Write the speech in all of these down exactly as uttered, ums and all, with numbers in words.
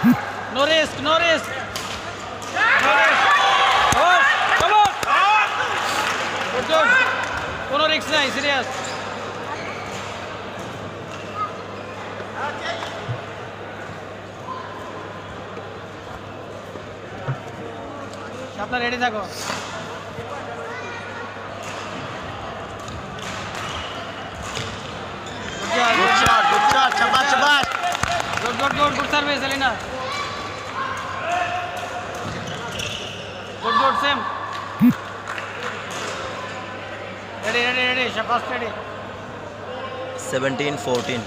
No risk, no risk. No risk. Oh, come on. Good, good. কোনো risk নাই, serious. আপনারা ready থাকো। Good shot, good shot, shabash, shabash. Good, good, good, good service, Elena. Good, good, same. Ready, ready, ready, shabash, ready. seventeen fourteen.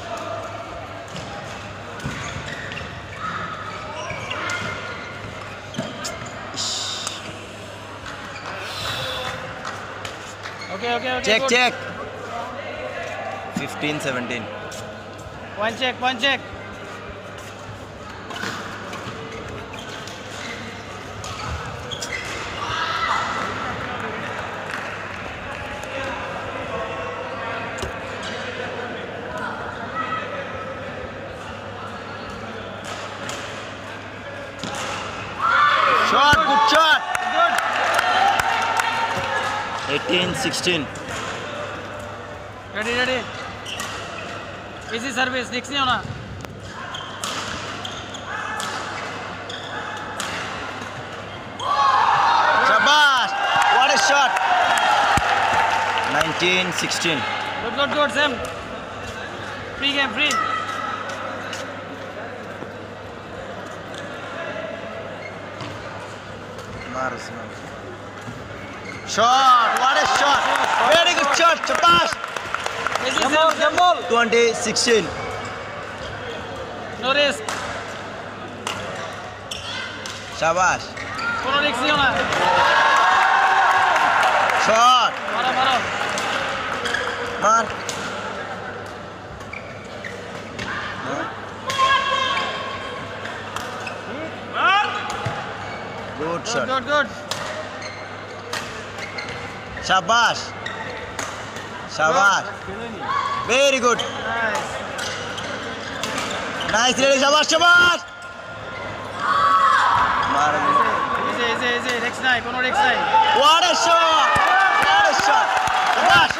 Okay, okay, okay. Check, good. check. fifteen seventeen. One check, one check. Shot, good shot. Good. eighteen sixteen. Ready, ready. Easy service, next नहीं होना. Shabash. What a shot. nineteen sixteen. Good, good, good, Sam. Free game, free. Shot. What a shot. Very good shot. Shabash. Easy, Sam, Sam. twenty sixteen. No risk. Shabash. कोनो risk नहीं होना. Shot. मारो, मारो. Man. Good Good, shot. good, good. Shabash. Shabash. Very good. Nice. Nice ready. Shabash. Shabash. Easy, easy, easy. Next night, कोनो risk नहीं. What a shot. What a shot. Shabash.